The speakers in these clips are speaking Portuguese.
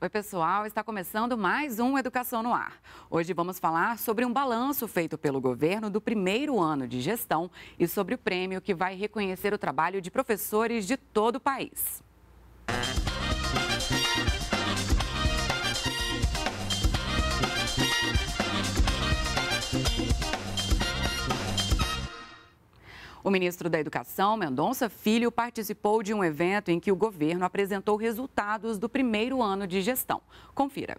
Oi, pessoal, está começando mais um Educação no Ar. Hoje vamos falar sobre um balanço feito pelo governo do primeiro ano de gestão e sobre o prêmio que vai reconhecer o trabalho de professores de todo o país. O ministro da Educação, Mendonça Filho, participou de um evento em que o governo apresentou resultados do primeiro ano de gestão. Confira.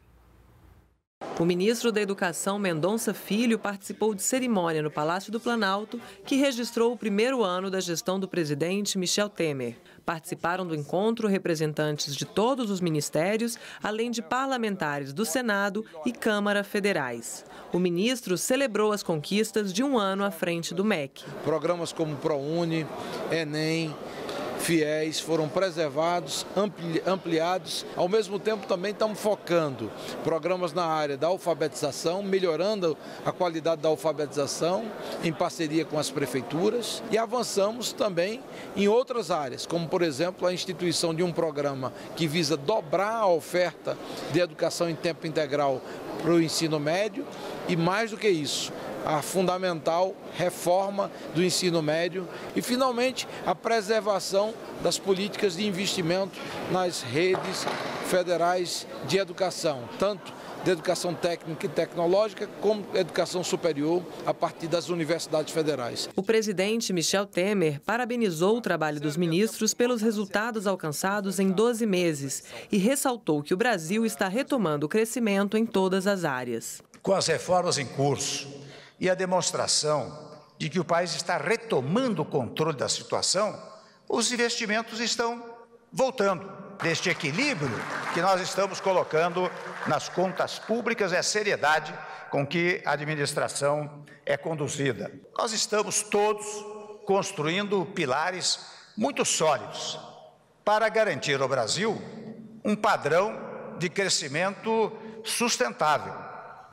O ministro da Educação, Mendonça Filho, participou de cerimônia no Palácio do Planalto, que registrou o primeiro ano da gestão do presidente Michel Temer. Participaram do encontro representantes de todos os ministérios, além de parlamentares do Senado e Câmara federais. O ministro celebrou as conquistas de um ano à frente do MEC. Programas como ProUni, Enem, FIES foram preservados, ampliados. Ao mesmo tempo também estamos focando programas na área da alfabetização, melhorando a qualidade da alfabetização em parceria com as prefeituras e avançamos também em outras áreas, como por exemplo a instituição de um programa que visa dobrar a oferta de educação em tempo integral para o ensino médio e mais do que isso, a fundamental reforma do ensino médio e, finalmente, a preservação das políticas de investimento nas redes federais de educação, tanto de educação técnica e tecnológica, como educação superior a partir das universidades federais. O presidente Michel Temer parabenizou o trabalho dos ministros pelos resultados alcançados em 12 meses e ressaltou que o Brasil está retomando o crescimento em todas as áreas. Com as reformas em curso e a demonstração de que o país está retomando o controle da situação, os investimentos estão voltando. Deste equilíbrio que nós estamos colocando nas contas públicas é a seriedade com que a administração é conduzida. Nós estamos todos construindo pilares muito sólidos para garantir ao Brasil um padrão de crescimento sustentável.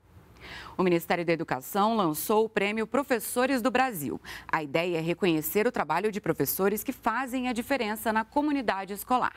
O Ministério da Educação lançou o prêmio Professores do Brasil. A ideia é reconhecer o trabalho de professores que fazem a diferença na comunidade escolar.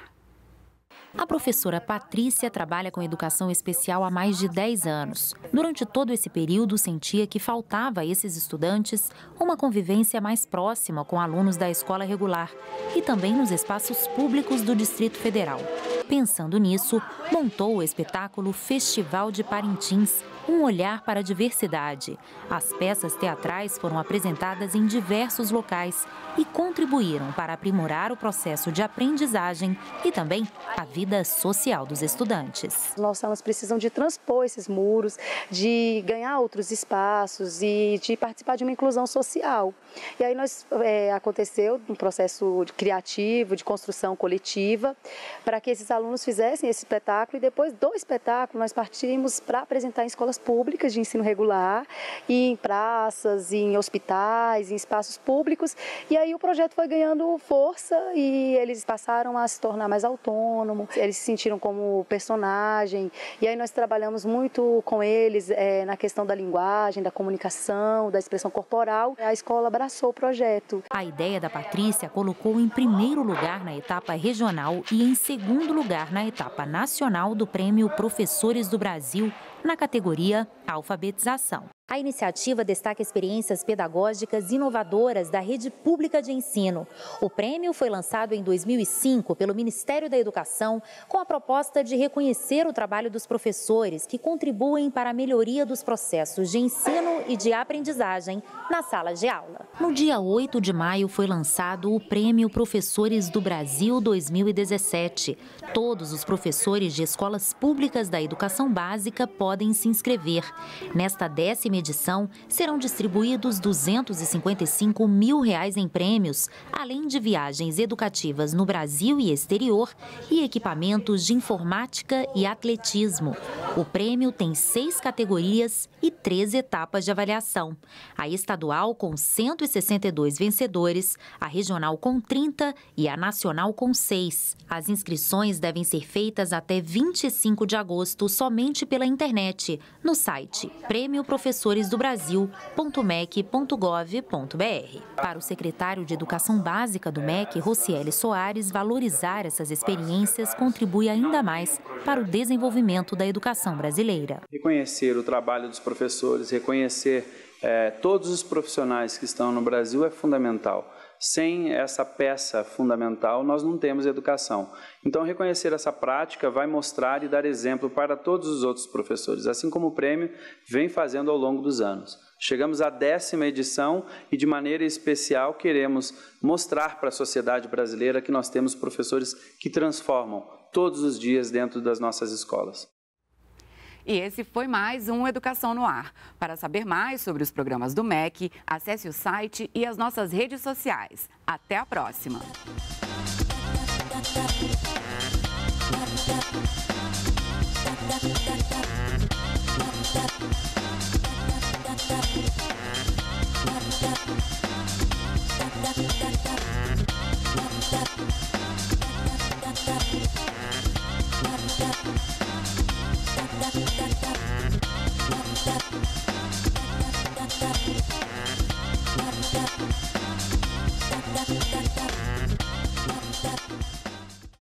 A professora Patrícia trabalha com educação especial há mais de 10 anos. Durante todo esse período, sentia que faltava a esses estudantes uma convivência mais próxima com alunos da escola regular e também nos espaços públicos do Distrito Federal. Pensando nisso, montou o espetáculo Festival de Parintins, um olhar para a diversidade. As peças teatrais foram apresentadas em diversos locais e contribuíram para aprimorar o processo de aprendizagem e também a vida social dos estudantes. Nossos alunos precisam de transpor esses muros, de ganhar outros espaços e de participar de uma inclusão social. E aí aconteceu um processo criativo, de construção coletiva, para que esses alunos fizessem esse espetáculo e depois do espetáculo nós partimos para apresentar em escolas públicas de ensino regular, e em praças, em hospitais, em espaços públicos. E aí o projeto foi ganhando força e eles passaram a se tornar mais autônomos, eles se sentiram como personagem. E aí nós trabalhamos muito com eles na questão da linguagem, da comunicação, da expressão corporal. A escola abraçou o projeto. A ideia da Patrícia colocou em primeiro lugar na etapa regional e em segundo lugar na etapa nacional do Prêmio Professores do Brasil, na categoria Alfabetização. A iniciativa destaca experiências pedagógicas inovadoras da rede pública de ensino. O prêmio foi lançado em 2005 pelo Ministério da Educação com a proposta de reconhecer o trabalho dos professores que contribuem para a melhoria dos processos de ensino e de aprendizagem nas salas de aula. No dia 8 de maio foi lançado o Prêmio Professores do Brasil 2017. Todos os professores de escolas públicas da educação básica podem se inscrever. Nesta 10ª edição, serão distribuídos R$255 mil em prêmios, além de viagens educativas no Brasil e exterior e equipamentos de informática e atletismo. O prêmio tem 6 categorias e 3 etapas de avaliação. A estadual com 162 vencedores, a regional com 30 e a nacional com 6. As inscrições devem ser feitas até 25 de agosto somente pela internet, no site prêmioprofessores.com.br. professoresdobrasil.mec.gov.br. Para o secretário de Educação Básica do MEC, Rocieli Soares, valorizar essas experiências contribui ainda mais para o desenvolvimento da educação brasileira. Reconhecer o trabalho dos professores, reconhecer todos os profissionais que estão no Brasil é fundamental. Sem essa peça fundamental, nós não temos educação. Então, reconhecer essa prática vai mostrar e dar exemplo para todos os outros professores, assim como o prêmio vem fazendo ao longo dos anos. Chegamos à 10ª edição e, de maneira especial, queremos mostrar para a sociedade brasileira que nós temos professores que transformam todos os dias dentro das nossas escolas. E esse foi mais um Educação no Ar. Para saber mais sobre os programas do MEC, acesse o site e as nossas redes sociais. Até a próxima! Thank you.